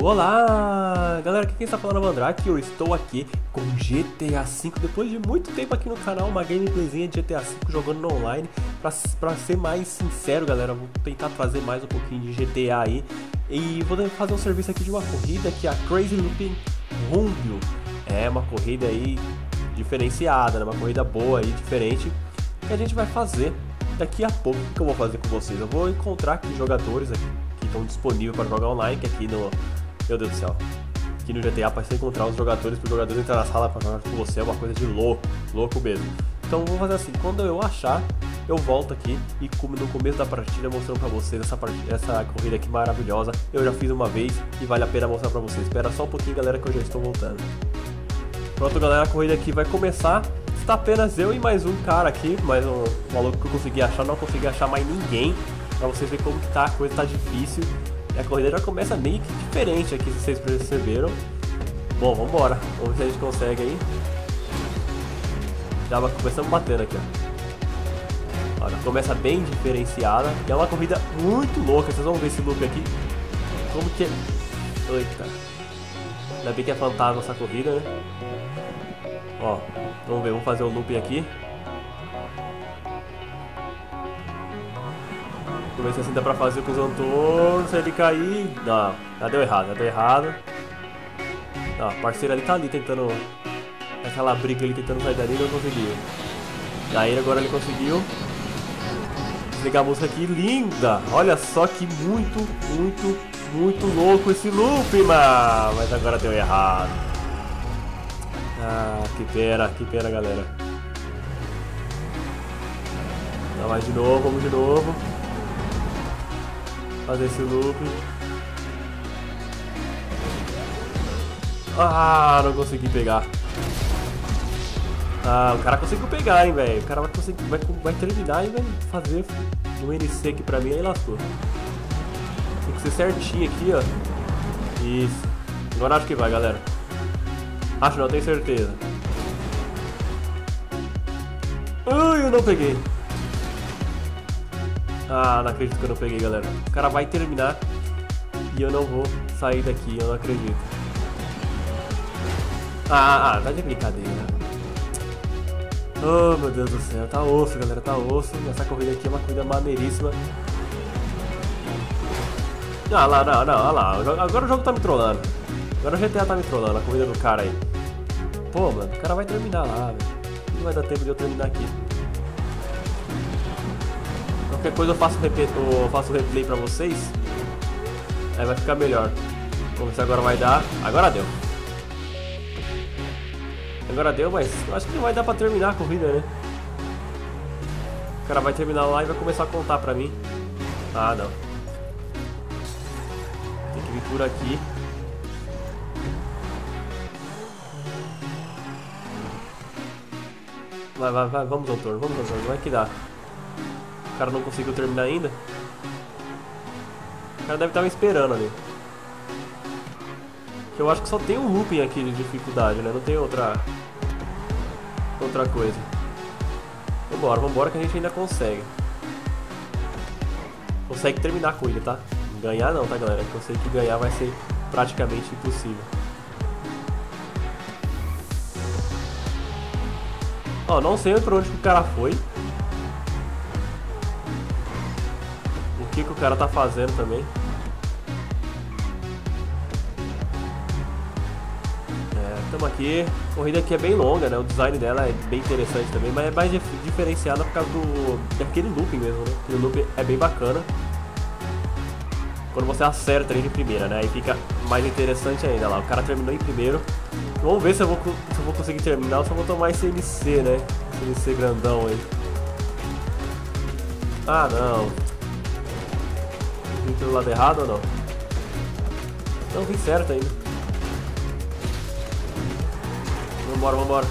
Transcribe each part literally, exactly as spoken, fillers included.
Olá, galera, aqui quem está falando é o Mandrake. Eu estou aqui com G T A cinco. Depois de muito tempo aqui no canal, uma gameplayzinha de G T A cinco jogando no online. Pra, pra ser mais sincero, galera, vou tentar trazer mais um pouquinho de G T A aí. E vou fazer um serviço aqui de uma corrida que é a Crazy Looping Rumble. É uma corrida aí diferenciada, né? Uma corrida boa aí, diferente, que a gente vai fazer daqui a pouco. O que eu vou fazer com vocês? Eu vou encontrar aqui jogadores aqui que estão disponíveis para jogar online, que aqui no... Meu Deus do céu. Aqui no G T A, para você encontrar os jogadores, para os jogadores entrar na sala para jogar com você, é uma coisa de louco, louco mesmo. Então vou fazer assim, quando eu achar, eu volto aqui e como no começo da partida mostrando para vocês essa, partida, essa corrida aqui maravilhosa. Eu já fiz uma vez e vale a pena mostrar para vocês. Espera só um pouquinho, galera, que eu já estou voltando. Pronto, galera, a corrida aqui vai começar. Está apenas eu e mais um cara aqui, mais um maluco que eu consegui achar, não consegui achar mais ninguém. Pra vocês verem como que tá, a coisa tá difícil. E a corrida já começa meio que diferente aqui, se vocês perceberam. Bom, vambora. Vamos ver se a gente consegue aí. Já começamos batendo aqui, ó. Olha, começa bem diferenciada. E é uma corrida muito louca. Vocês vão ver esse loop aqui. Como que é... Eita. Ainda bem que é fantasma essa corrida, né? Ó, vamos ver, vamos fazer o looping aqui. Vamos ver se assim dá pra fazer com os Antônios, se ele cair. Não, já deu errado, já deu errado. Não, a parceira ali tá ali tentando... Aquela briga ali tentando sair dali, não conseguiu. E aí agora ele conseguiu. Desligar a música aqui, linda! Olha só que muito, muito, muito louco esse looping, mano! Mas agora deu errado. Ah, que pena, que pena, galera. Então, mais de novo, vamos de novo. Fazer esse loop. Ah, não consegui pegar. Ah, o cara conseguiu pegar, hein, velho. O cara vai conseguir, vai, vai terminar e vai fazer um N C aqui pra mim, aí lascou. Tem que ser certinho aqui, ó. Isso. Agora acho que vai, galera. Acho não, tenho certeza. Ai, eu não peguei. Ah, não acredito que eu não peguei, galera. O cara vai terminar e eu não vou sair daqui, eu não acredito. Ah, ah, tá de brincadeira. Oh, meu Deus do céu, tá osso, galera, tá osso. Essa corrida aqui é uma corrida maneiríssima. Ah lá, não, não, olha lá. Agora o jogo tá me trollando. Agora o G T A tá me trollando, a corrida do cara aí. Pô, mano, o cara vai terminar lá, velho. Não vai dar tempo de eu terminar aqui. Qualquer coisa eu faço, replay, eu faço replay pra vocês. Aí vai ficar melhor. Vamos ver se agora vai dar. Agora deu. Agora deu, mas eu acho que não vai dar pra terminar a corrida, né? O cara vai terminar lá e vai começar a contar pra mim. Ah, não. Tem que vir por aqui. Vai, vai, vai, vamos, doutor, vamos, doutor, vai que dá. O cara não conseguiu terminar ainda. O cara deve estar me esperando ali. Eu acho que só tem um looping aqui de dificuldade, né? Não tem outra... Outra coisa. Vambora, vambora que a gente ainda consegue. Consegue terminar a corrida, tá? Ganhar não, tá, galera? Eu sei que ganhar vai ser praticamente impossível. Ó, não sei pra onde que o cara foi. O que que o cara tá fazendo também. É, estamos aqui. A corrida aqui é bem longa, né? O design dela é bem interessante também, mas é mais dif diferenciada por causa do daquele looping mesmo, né? Aquele looping é bem bacana. Quando você acerta ele de primeira, né? Aí fica mais interessante ainda lá. O cara terminou em primeiro. Vamos ver se eu vou, se eu vou conseguir terminar ou se eu vou tomar esse N C, né? Esse N C grandão aí. Ah, não. Vim pelo lado errado ou não? Não, vim certo ainda. Vambora, vambora.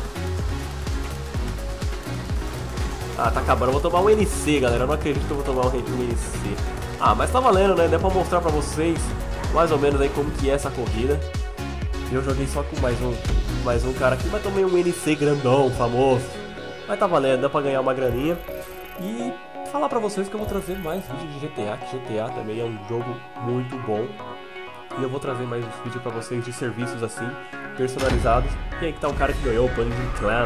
Ah, tá acabando. Eu vou tomar um N C, galera. Eu não acredito que eu vou tomar um N C. Ah, mas tá valendo, né? Deu pra mostrar pra vocês mais ou menos aí como que é essa corrida. Eu joguei só com mais um, mais um cara aqui, mas tomei um N C grandão, famoso. Mas tá valendo, dá pra ganhar uma graninha. E falar pra vocês que eu vou trazer mais vídeos de G T A, que G T A também é um jogo muito bom. E eu vou trazer mais uns vídeos pra vocês de serviços assim, personalizados. E aí que tá o cara que ganhou o Punishing Clan.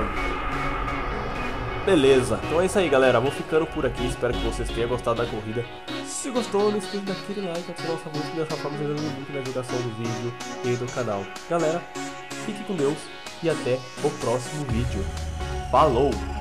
Beleza, então é isso aí galera, vou ficando por aqui, espero que vocês tenham gostado da corrida. Se gostou, não esqueça daquele like, ativar o favorito e dessa forma ajudando muito na divulgação do vídeo e do canal. Galera, fique com Deus e até o próximo vídeo. Falou!